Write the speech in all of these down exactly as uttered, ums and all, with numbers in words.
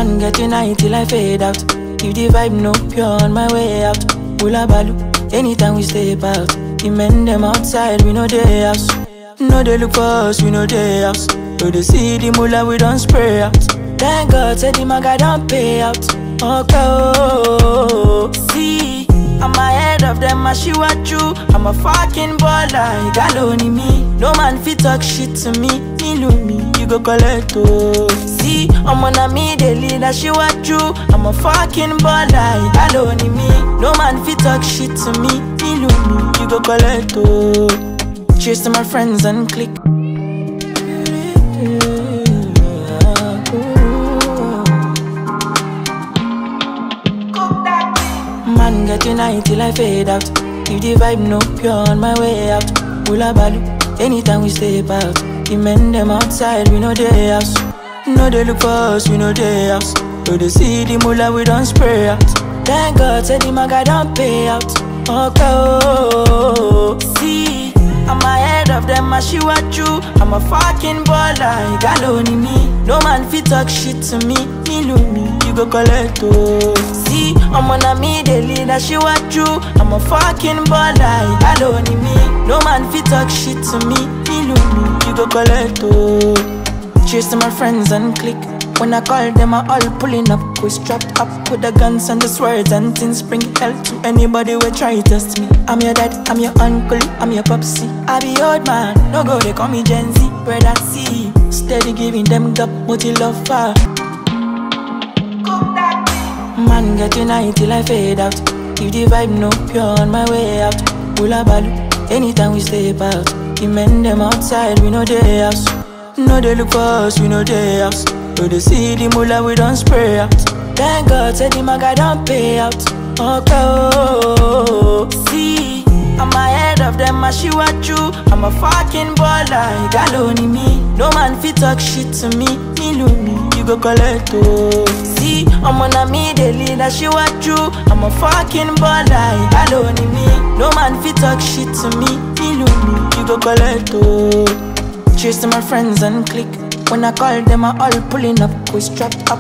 Man getting high till I fade out. If the vibe no pure on my way out. Hula balu, anytime we step out. The men them outside, we know they house. No they look for us, we know they house. So they see the mullah, we don't spray out. Thank God, say the maga don't pay out. Okay, oh, see, I'm ahead of them, I see what you. I'm a fucking baller, you got only me. No man fit talk shit to me. Me love me, you go collect oh. See, I'm on a me, they lead, I see what you. I'm a fucking baller, you got only me. No man fit talk shit to me. Me love me, you go collect oh. Cheers to my friends and click. Man getting high till I fade out. If the vibe no pure on my way out. Hula balu, anytime we step out. The men them outside, we know they house. No they look for us, we know they house. So they see the mullah, we don't spray out. Thank God, say the maga don't pay out. Okay, oh, see, I'm ahead of them, I see what you. I'm a fucking baller, you got only me. No man fit talk shit to me. Me love me, you go collect oh. See, I'm on a me, they lead, I see what you. I'm a fucking baller, you got only me. No man fit talk shit to me. Me love me, you go collect oh. Cheers to my friends and click. When I call them, I all pulling up. We strap up with the guns and the swords and things. Bring hell to anybody who try to test me. I'm your dad, I'm your uncle, I'm your popsy. I be old man, no go, they call me Gen Z. Where I see, steady giving them gap, what you love for. Man getting high till I fade out. If the vibe no pure on my way out. Hula balu, anytime we step out. The men them outside, we know they house. No they look for us, we know they house. So they see the mullah, we don't spray out. Thank God, say the maga don't pay out. Okay, oh, see, I'm ahead of them, I see what you. I'm a fucking baller, you got only me. No man fit talk shit to me. Me love me, you go collect oh. See, I'm on a me, they lead, I see what you. I'm a fucking baller, you got only me. No man fit talk shit to me. Me love me, you go collect oh. Cheers to my friends and click. When I call them, I all pulling up. We strap up.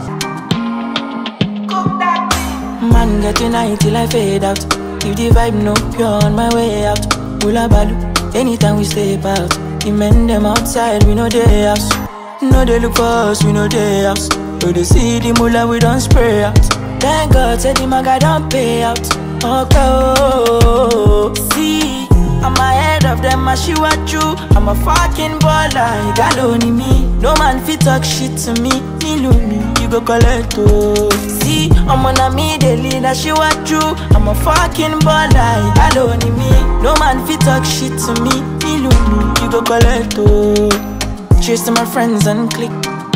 Man getting high till I fade out. If the vibe no pure on my way out. Hula balu, anytime we step out. The men them outside, we know they house. No they look for us, we know they house. So they see the mullah, we don't spray out. Thank God, say the maga don't pay out. Okay, oh, see, I'm ahead of them, I see what you. I'm a fucking baller, you got only me. No man fit talk shit to me. Me love me, you go collect oh. See, I'm on a me, they lead, I see what you. I'm a fucking baller, you got only me. No man fit talk shit to me. Me love me, you go collect oh. Cheers to my friends and click.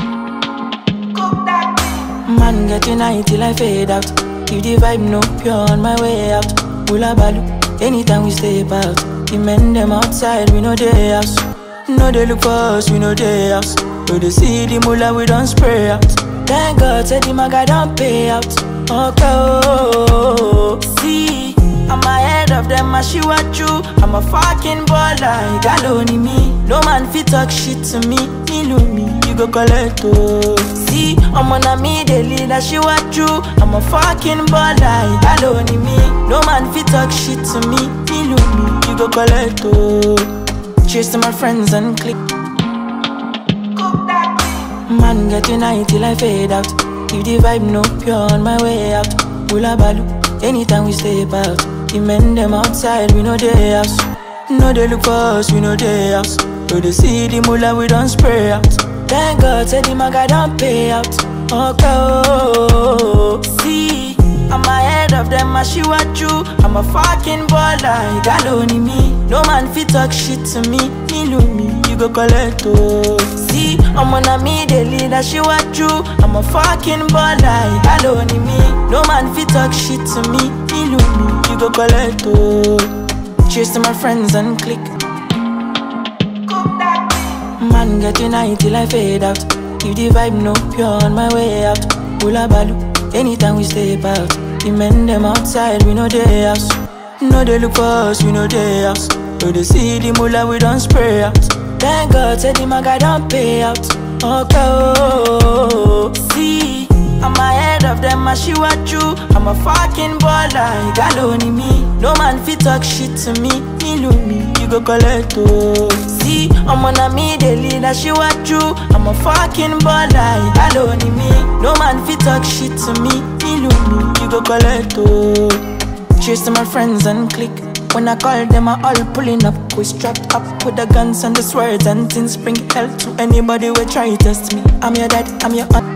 Man getting high till I fade out. If the vibe no pure on my way out. Hula balu, anytime we step out. The men them outside, we know they house. No they look for us, we know they house. So they see the mullah, we don't spray out. Thank God, say the maga don't pay out. Okay, oh, see, I'm ahead of them, I see what you. I'm a fucking baller, you got only me. No man fit talk shit to me. Me love me, you go collect oh. See, I'm on a me, they lead, I see what you. I'm a fucking baller, you got only me. No man fit talk shit to me. Me love me, you go collect oh. Cheers to my friends and click. Man getting high till I fade out. If the vibe no pure on my way out. Hula balu, anytime we step out. The men them outside, we know they house. No they look for us, we know they house. So they see the mullah, we don't spray out. Thank God, say the maga don't pay out. Okay, oh, see, I'm ahead of them, I see what you. I'm a fucking baller, you got only me. No man fit talk shit to me. Me love me, you go collect oh. See, I'm on a me, they lead, I see what you. I'm a fucking baller, you got only me. No man fit talk shit to me. Me love me, you go collect oh. Cheers to my friends and click. Man getting high till I fade out. If the vibe no pure on my way out. Hula balu, anytime we step out. The men them outside, we know they house. No they look for us, we know they house. So they see the mullah, we don't spray out. Thank God, say the maga don't pay out. Okay, oh, see, I'm a ahead of them, I she what you. I'm a fucking baller, you got only me. No man fit talk shit to me. Me love me, you go collect oh. See, I'm on a me daily, that she what you. I'm a fucking baller, you got only me. No man fit talk shit to me. Me love me, you go collect oh. Cheers to my friends and click. When I call them, I all pulling up. We strapped up with the guns and the swords and things. Bring hell to anybody who try to test me. I'm your dad, I'm your aunt.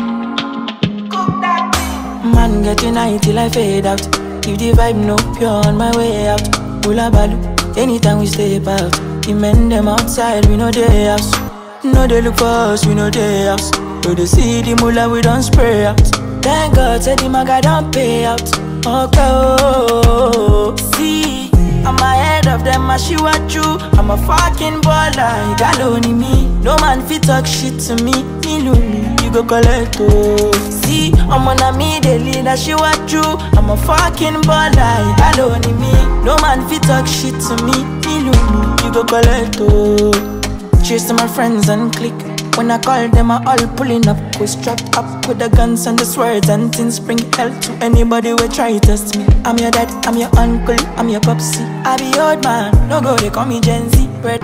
Man, get united till I fade out. If the vibe no pure on my way out. Hula balu, anytime we step out. The men them outside, we know they house. No they look for us, we know they house. So they see the mullah, we don't spray out. Thank God, said the maga don't pay out. Okay, oh, see, I'm ahead of them, I she what you. I'm a fucking baller, you got only me. No man fit talk shit to me. Me love me, you go collect oh. See, I'm on a me daily, that she what you. I'm a fucking baller, you got only me. No man fit talk shit to me. Me love me, you go collect oh. Cheers to my friends and click. When I call them, I all pulling up. We strapped up with the guns and the swords and things. Bring hell to anybody who try to test me. I'm your dad, I'm your uncle, I'm your popsy. I be old man, no go, they call me Gen Z. Red.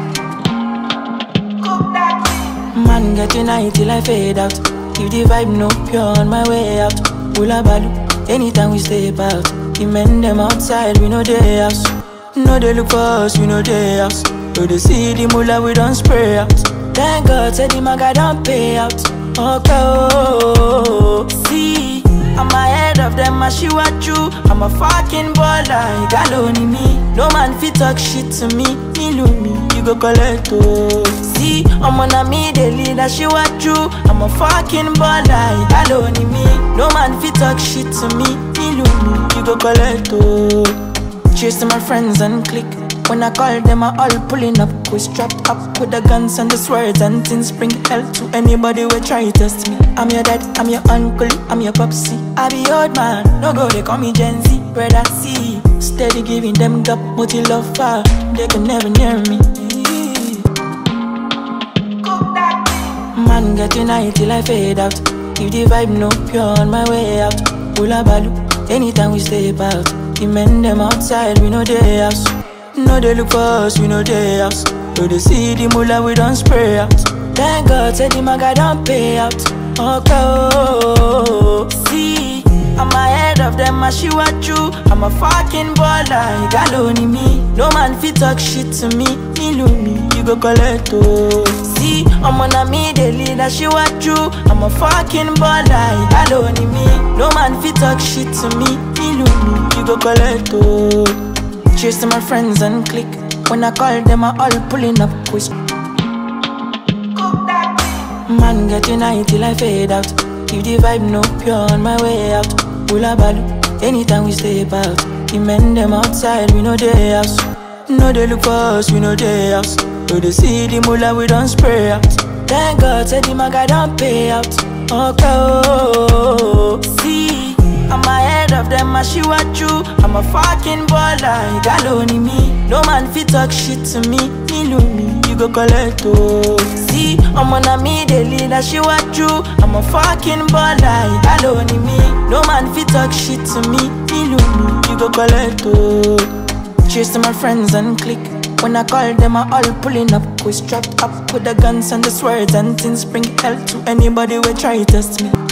Man, get united till I fade out. If the vibe no pure on my way out. Hula balu, anytime we step out. The men them outside, we know they house. No they look for us, we know they house. So they see the mullah, we don't spray out. Thank God, said the maga don't pay out. Okay, oh, see, I'm ahead of them, I she what you. I'm a fucking baller, you got only me. No man fit talk shit to me. Me love me, you go collect oh. See, I'm on a me daily, that she what you. I'm a fucking baller, you got only me. No man fit talk shit to me. Me love me, you go collect oh. Cheers to my friends and click. When I call them, I all pulling up. We strapped up with the guns and the swords and things. Bring hell to anybody who try to test me. I'm your dad, I'm your uncle, I'm your popsy. I be old man, no go, they call me Gen Z. Brother C, steady giving them gap, multi love far. They can never near me. Man, get united till I fade out. If the vibe no pure on my way out. Hula balu, anytime we step out. The men them outside, we know they house. No they look for us, we know they house. So they see the mullah, we don't spray out. Thank God, said the maga don't pay out. Okay, oh, see, I'm ahead of them, I she what you. I'm a fucking baller, you got only me. No man fit talk shit to me. Me love me, you go collect oh. See, I'm on a me daily, that she what you. I'm a fucking baller, you got only me. No man fit talk shit to me. Me love me, you go collect oh. Cheers to my friends and click. When I call them, I all pulling up. We man, get united till I fade out. If the vibe no pure on my way out. Hula balu, anytime we step out. The men them outside, we know they house. No they look for us, we know they house. So they see the mullah, we don't spray out. Thank God, said the maga don't pay out. Okay, oh, see, I'm ahead of them, I she what you. I'm a fucking baller, you got only me. No man fit talk shit to me. Me love me, you go collect oh. See, I'm on a me daily, that she what you. I'm a fucking baller, you got only me. No man fit talk shit to me. Me love me, you go collect oh. Cheers to my friends and click. When I call them, I all pulling up. We strapped up with the guns and the swords and things. Bring hell to anybody who try to test me.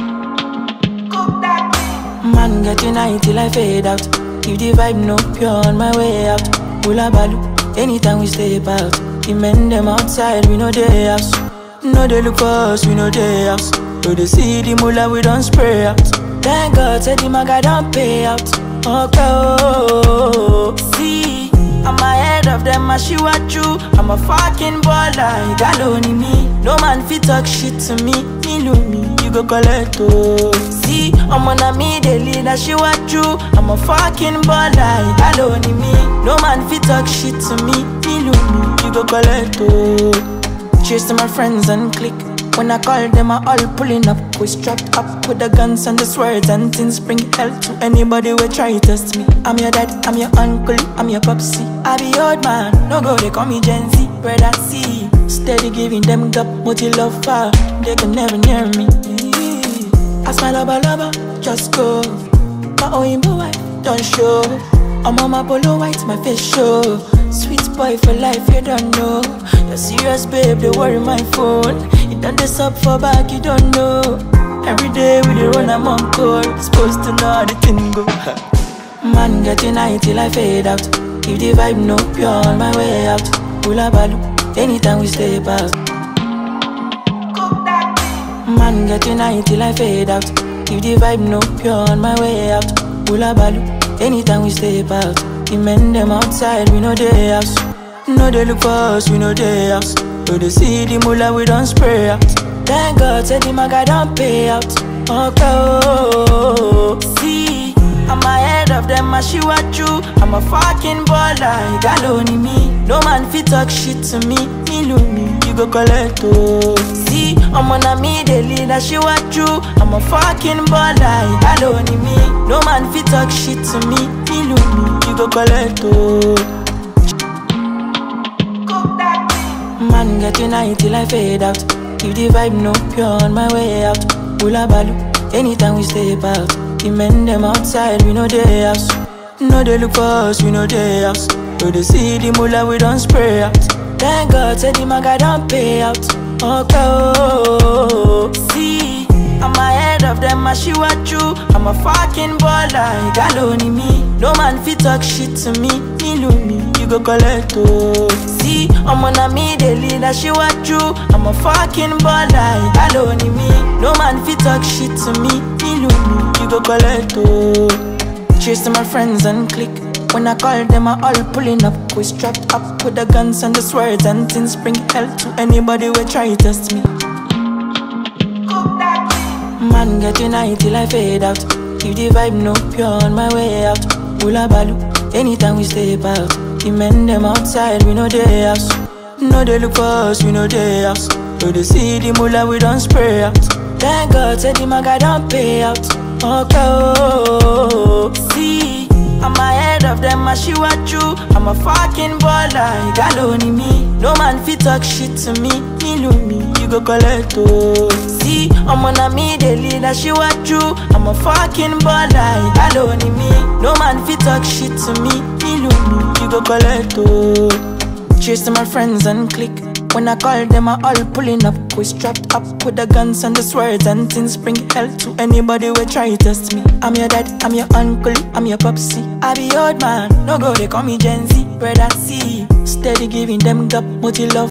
Man, get united till I fade out. If the vibe no pure on my way out. Hula balu, anytime we step out. The men them outside, we know they house. No they look for us, we know they house. So they see the mullah, we don't spray out. Thank God, said the maga don't pay out. Okay, oh, see, I'm ahead of them, I she what you. I'm a fucking baller, you got only me. No man fit talk shit to me. Me love me, you go collect oh. See, I'm on a me daily, that she what you. I'm a fucking baller, you got only me. No man fit talk shit to me. Me love me, you go collect oh. Cheers to my friends and click. When I call them, I all pulling up. We strapped up with the guns and the swords and things. Bring hell to anybody who try to test me. I'm your dad, I'm your uncle, I'm your popsy. I be old man, no go, they call me Gen Z. Brother C, steady giving them gap, multi love far. They can never near me. As my lover lover, just go. My Oyinbo wife, don't show. I'm on my polo white, my face show. Sweet boy for life, you don't know. You're serious, babe, they worry my phone. You done this up for back, you don't know. Every day we dey run, I'm on call. Supposed to know how the thing go. Man, getting high till I fade out. If the vibe no pure, on my way out. Ula balu, anytime we step out. Man, getting high till I fade out. If the vibe no pure, on my way out. Ula balu, anytime we step out. The men them outside, we know they house. No they look for us, we know they house. So they see the mullah, we don't spray out. Thank God, say the maga don't pay out. Okay, oh, see, I'm ahead of them, I she what you. I'm a fucking baller, you got only me. No man fit talk shit to me, me love me, you go collect oh. See, I'm on a me, they lead, I she what you. I'm a fucking baller, you got only me. No man fit talk shit to me, me love me, you go collect oh. Man, getting high till I fade out. If the vibe no pure, on my way out. Ula balu, anytime we step out. The men them outside, we know they house. No they look for us, we know they house. So they see the mullah, we don't spray out. Thank God, say the maga don't pay out. Okay, oh, see, I'm ahead of them, I she what you. I'm a fucking baller, you got only me. No man fit talk shit to me, me love me, you go collect oh. See, I'm on a me, they lead, I she what you. I'm a fucking baller, you got only me. No man fit talk shit to me, me love me, you go collect oh. Cheers to my friends and click. When I call them, I all pulling up. We strapped up with the guns and the swords and things. Bring hell to anybody who try to test me. Man, getting high till I fade out. If the vibe no pure, on my way out. Ula balu, anytime we step out. The men them outside, we know they house. No they look for us, we know they house. So they see the mullah, we don't spray out. Thank God, say the maga don't pay out. Okay, oh, see, I'm ahead of them, I she what you. I'm a fucking baller, you got only me. No man fit talk shit to me, me love me, you go collect oh. See, I'm on a me, they lead, I she what you. I'm a fucking baller, you got only me. No man fit talk shit to me, me love me, you go collect oh. Cheers to my friends and click. When I call them, I all pulling up. We strapped up with the guns and the swords and things. Bring hell to anybody who try to test me. I'm your dad, I'm your uncle, I'm your popsy. I be old man, no go, they call me Gen Z. Brother C, steady giving them gap, multi love.